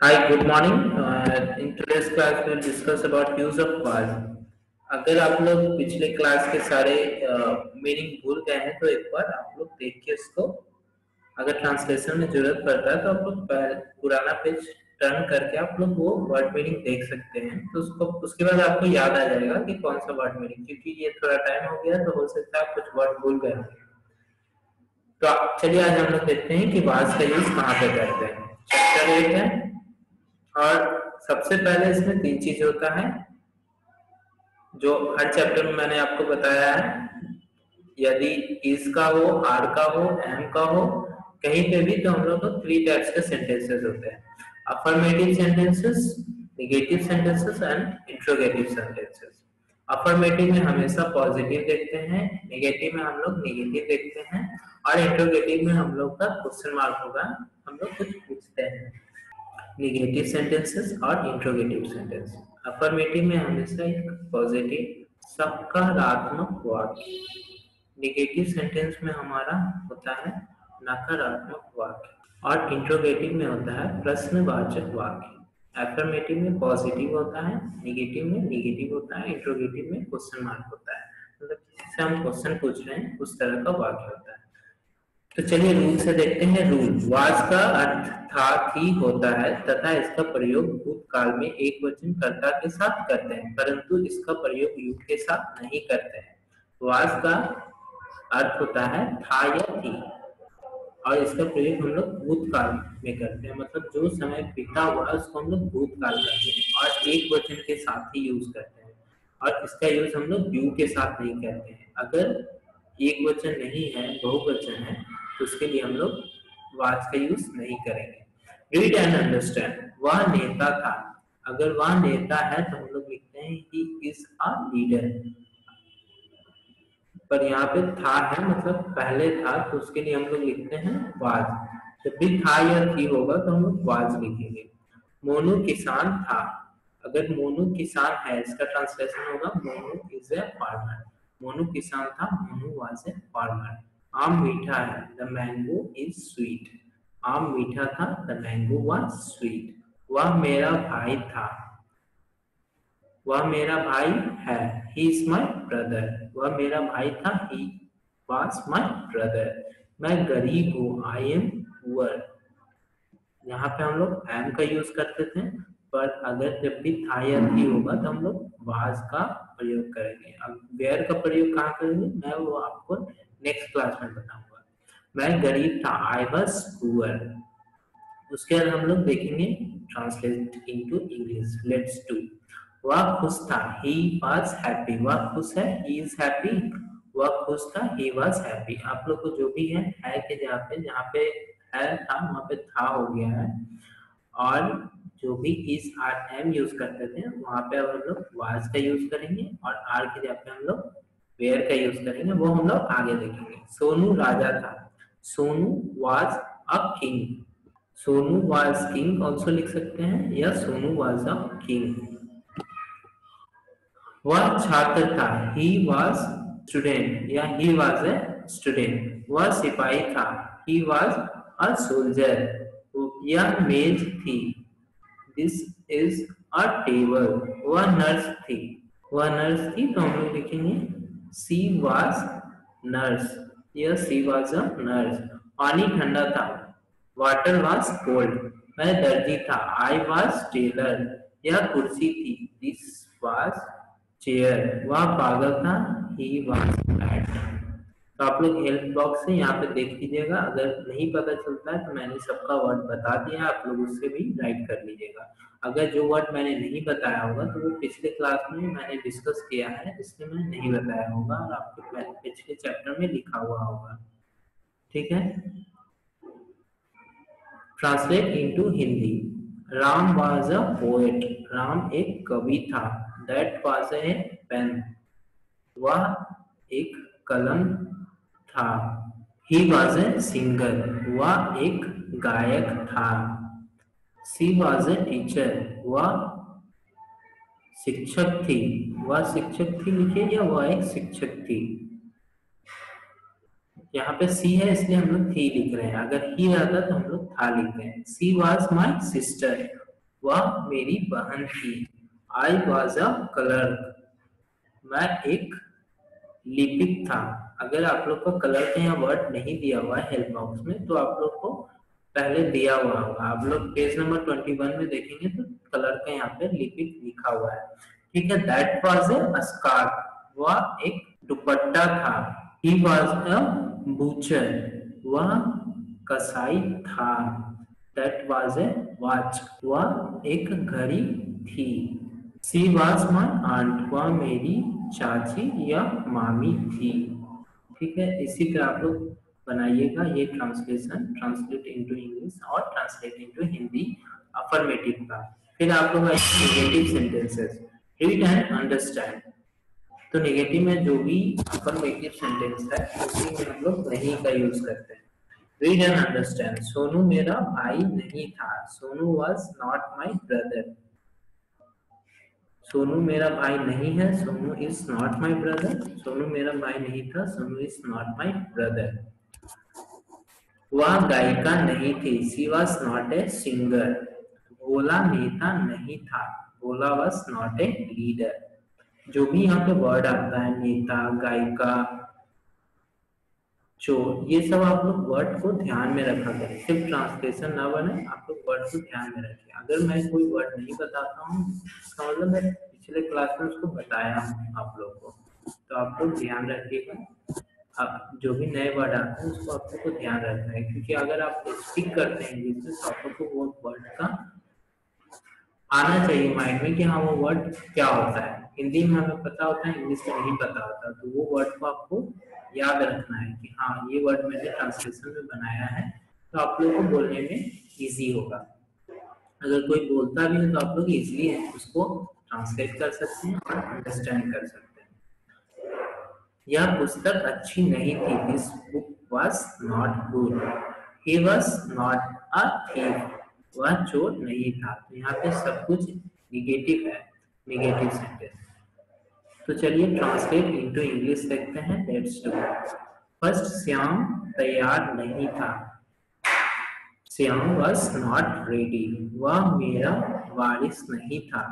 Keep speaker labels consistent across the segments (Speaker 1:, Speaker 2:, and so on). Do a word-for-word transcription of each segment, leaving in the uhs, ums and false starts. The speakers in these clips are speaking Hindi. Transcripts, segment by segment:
Speaker 1: Hi, good morning. Uh, in today's class, we'll discuss about use of was. अगर आप लोग पिछले क्लास के सारे मीनिंग भूल गए हैं तो एक बार आप लोग देख के इसको, अगर ट्रांसलेशन में जरूरत पड़ता है तो आप लोग पहले पुराना पेज टर्न करके आप लोग वो वर्ड मीनिंग देख सकते हैं। तो उसको उसके बाद आपको याद आ जाएगा कि कौन सा वर्ड मीनिंग, क्योंकि ये थोड़ा टाइम हो गया तो हो सकता है आप कुछ वर्ड भूल गए होंगे। तो आप- चलिए आज हम लोग देखते हैं कि वाज का यूज कहाँ पे करते हैं। चैप्टर एट है और सबसे पहले इसमें तीन चीज होता है जो हर चैप्टर में मैंने आपको बताया है। यदि इज का हो, आर का हो, एम का हो, कहीं पे भी, तो हम लोग को थ्री टाइप्स के सेंटेंसेस होते हैं: affirmative sentences, negative sentences and interrogative sentences. Affirmative में हमेशा पॉजिटिव देखते हैं, नेगेटिव में हम लोग नेगेटिव देखते हैं, और इंट्रोगेटिव में हम लोग का क्वेश्चन मार्क होगा, हम लोग कुछ पूछते हैं। नेगेटिव सेंटेंसेस और इंट्रोगेटिव सेंटेंस। अफर्मेटिव में हमेशा एक पॉजिटिव सकारात्मक वाक्य, नेगेटिव सेंटेंस में हमारा होता है नकारात्मक वाक्य, और इंट्रोगेटिव में होता है प्रश्नवाचक वाक्य। अफर्मेटिव में पॉजिटिव होता है, नेगेटिव में नेगेटिव होता है, इंट्रोगेटिव में क्वेश्चन मार्क होता है, मतलब किसी से हम क्वेश्चन पूछ रहे हैं उस तरह का वाक्य होता है। तो चलिए रूल से देखते हैं। रूल: वाज का अर्थ था, थी, होता है तथा इसका प्रयोग भूतकाल में एक वचन कर्ता के साथ करते हैं, परंतु इसका प्रयोग यू के साथ नहीं करते हैं। वाज का अर्थ होता है था या थी, और इसका प्रयोग हम लोग भूतकाल में करते हैं, मतलब जो समय बीता हुआ है उसको हम लोग भूतकाल करते हैं, और एक वचन के साथ ही यूज करते हैं, और इसका यूज हम लोग यू के साथ नहीं करते हैं। अगर एक वचन नहीं है, बहुवचन है, तो उसके लिए हम लोग वाज का यूज नहीं करेंगे। रीड एंड अंडरस्टैंड: वह नेता था। अगर वह नेता है तो हम लोग लिखते हैं ही इज अ लीडर, पर यहाँ पे था है मतलब पहले था, तो उसके लिए हम लोग लिखते हैं वाज। जब भी था या थी होगा तो हम लोग वाज लिखेंगे। मोनू किसान था। अगर मोनू किसान है, इसका ट्रांसलेशन होगा Monu is a farmer. Monu किसान था, मोनू वाज ए फार्मर। आम मीठा है, द मैंगो इज स्वीट। आम मीठा था, द मैंगो वाज स्वीट। वह मेरा भाई था, वह मेरा भाई है, he is my brother। वह मेरा भाई था, he was my brother। मैं गरीब हूँ, I am poor। यहाँ पे हम लोग am का यूज करते थे, पर अगर जब भी था या थी होगा तो हम लोग was का प्रयोग करेंगे। अब where का प्रयोग कहाँ करेंगे, मैं वो आपको नेक्स्ट क्लास में बताऊंगा। मैं गरीब था, I was poor। उसके बाद हम लोग देखेंगे translate into English. Let's do. वह खुश था, he was happy। वह खुश है, he is happy। वह खुश था, he was happy। आप लोग को जो भी है है के जहाँ पे जहाँ पे है था वहाँ पे था हो गया है, और जो भी is आर एम यूज करते थे वहाँ पे अब हम लोग was का यूज करेंगे, और आर के जहाँ पे हम लोग where का यूज करेंगे, वो हम लोग आगे देखेंगे। सोनू राजा था, Sonu was a king। Sonu was king also लिख सकते हैं, या सोनू was a king। वह छात्र था, he was student, या he was a student। वह सिपाही था, he was a soldier। यह मेज थी, this is a table। वह नर्स थी, वह नर्स थी, तो हम लोग लिखेंगे she was nurse, या she was a nurse। पानी ठंडा था, water was cold। मैं दर्जी था, I was tailor। यह कुर्सी थी, this was chair। वह पागल था, he was mad। तो आप लोग हेल्प बॉक्स से यहाँ पे देख लीजिएगा, अगर नहीं पता चलता है तो मैंने सबका वर्ड बता दिया, आप लोग उससे भी राइट कर लीजिएगा। अगर जो वर्ड मैंने नहीं बताया होगा तो वो पिछले क्लास में मैंने डिस्कस किया है, इसलिए मैं नहीं बताया होगा, और आपके पिछले चैप्टर में लिखा हुआ होगा। ठीक है, translate into Hindi. Ram was a poet. Ram एक कवि था। That was a pen. वह एक कलम था। He was a singer. वह एक गायक था। She was a teacher. वह शिक्षक थी। वह शिक्षक थी लिखिए, या वह एक शिक्षक थी। यहाँ पे सी है इसलिए हम लोग थी लिख रहे हैं, अगर ही रहता तो हम लोग था लिख रहे हैं। She was my sister. वह मेरी बहन थी। आई वॉज अ क्लर्क, मैं एक लिपिक था। अगर आप लोग को क्लर्क यहाँ वर्ड नहीं दिया हुआ है हेल्प बॉक्स में, तो आप लोग को पहले दिया हुआ होगा। आप लोग पेज नंबर ट्वेंटी वन में देखेंगे तो क्लर्क का यहाँ पे लिपिक लिखा हुआ है, ठीक है। दैट वाज ए स्कार्फ, वह एक दुपट्टा था। ही वाज अ बूचर, वह कसाई था। दैट वाज ए वॉच, वह एक घड़ी थी। शी वाज माई आंट, वह मेरी चाची या मामी थी, ठीक है। इसी पे आप लोग बनाइएगा ये ट्रांसलेशन, ट्रांसलेट इनटू इंग्लिश और ट्रांसलेट इनटू हिंदी अफर्मेटिव का। फिर आप लोग negative sentences, read and understand. तो नेगेटिव में जो भी अफर्मेटिव सेंटेंस है उसी में हम लोग नहीं का यूज करते हैं। Read and understand. सोनू मेरा भाई नहीं था, Sonu was not my brother. Sonu मेरा भाई नहीं है, Sonu is not my brother. Sonu मेरा भाई नहीं था, Sonu is not my brother. वह गायिका नहीं थी, she was not a singer. Bhola नेता नहीं था, Bhola was not a leader. जो भी यहाँ पे वर्ड आता है, नेता, गायिका, चोर, ये सब आप लोग वर्ड को ध्यान में रखा करें। सिर्फ ट्रांसलेशन ना बने, आप लोग वर्ड को ध्यान में रखें। अगर मैं कोई वर्ड नहीं बताता हूँ, इसका मतलब मैं पिछले क्लास में उसको बताया हूँ आप लोग को, तो आप लोग ध्यान रखिएगा। अब जो भी नए वर्ड आते हैं उसको आप लोग को ध्यान रखना है, क्योंकि अगर आप स्पीक करते हैं इंग्लिश में तो आप लोग को वो वर्ड का आना चाहिए माइंड में कि हाँ वो वर्ड क्या होता है। हिंदी में हमें पता होता है, इंग्लिश में नहीं पता होता, तो वो वर्ड को आपको याद रखना है कि हाँ ये वर्ड मैंने ट्रांसलेशन में बनाया है, तो आप लोगों को बोलने में इजी होगा। अगर कोई बोलता भी है तो आप लोग इजीली उसको ट्रांसलेट कर सकते हैं और अंडरस्टैंड कर सकते हैं। यह पुस्तक अच्छी नहीं थी, this book was not good. He was not a thief, वह चोर नहीं था। तो यहाँ पे सब कुछ निगेटिव है, निगेटिव सेंटेंस। तो चलिए ट्रांसलेट इनटू इंग्लिश देखते हैं। Let's do. फर्स्ट, श्याम तैयार नहीं था, श्याम वाज नॉट रेडी। वह मेरा वारिस नहीं था,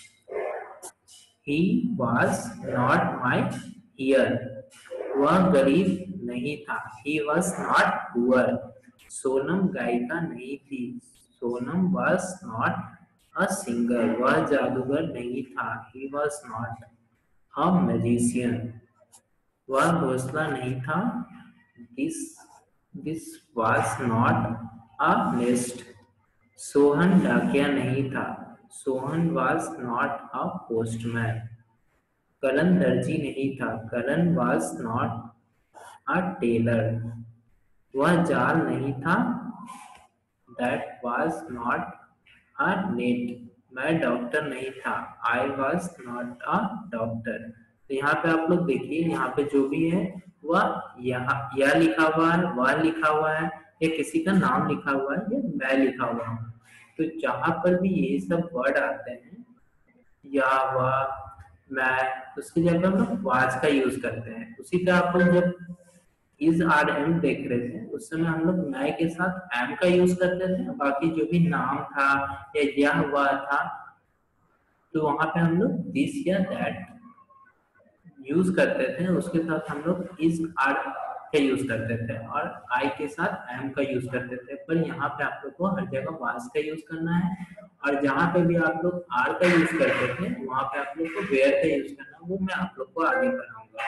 Speaker 1: he was not my heir। वह गरीब नहीं था, he was not poor। Sonam गायिका नहीं थी, Sonam was not a singer। वह जादूगर नहीं था, he was not a magician। वह घोंसला नहीं था, this this was not a nest। Sohan डाकिया नहीं था, Sohan was not a postman। Kalan दर्जी नहीं था, Kalan was not a tailor। वह जाल नहीं था, that was not a net। मैं डॉक्टर नहीं था, I was not a doctor। तो यहाँ पे आप लोग देखिए, यहाँ पे जो भी है वह यहाँ यह लिखा हुआ है, वह लिखा हुआ है, या किसी का नाम लिखा हुआ है, या मैं लिखा हुआ हूँ। तो जहां पर भी ये सब वर्ड आते हैं, या वह, मैं, उसकी जगह हम लोग वाज का यूज करते हैं। उसी तरह आप लोग जब इज आर एम देख रहे थे उस समय हम लोग मैं के साथ एम का यूज करते थे, बाकी जो भी नाम था या यह हुआ था तो वहां पे हम लोग दिस या दैट यूज करते थे, उसके साथ हम लोग इज आर का यूज करते थे और आई के साथ एम का यूज करते थे। पर यहाँ पे आप लोग को हर जगह वाज का यूज करना है, और जहाँ पे भी आप लोग आर का यूज करते थे वहां पे आप लोग को वेयर का यूज करना, वो मैं आप लोग को आगे बताऊंगा।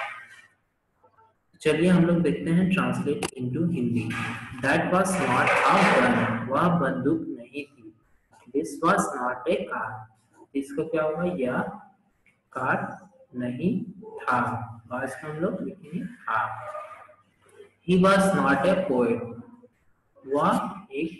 Speaker 1: चलिए हम लोग देखते हैं translate into Hindi. That was not a gun, वह बंदूक नहीं थी। This was not a car, इसका क्या होगा, यह कार नहीं था, वाज का हम लोग लिखेंगे था। He was not a poet, वह एक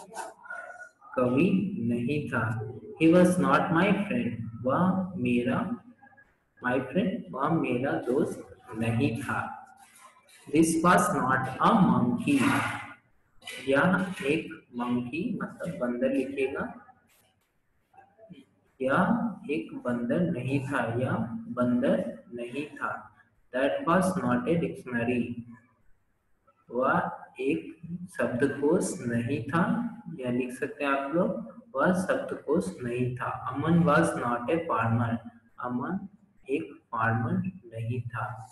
Speaker 1: कवि नहीं था। He was not my friend, वह मेरा माई फ्रेंड वह मेरा दोस्त नहीं था। This was not a monkey, यह एक मंकी मतलब बंदर लिखेगा, यह एक बंदर नहीं था, यह बंदर नहीं था। That was not a dictionary, वह एक शब्दकोश नहीं था, यह लिख सकते हैं आप लोग, वह शब्दकोश नहीं था। Aman was not a farmer. Aman एक फार्मर नहीं था।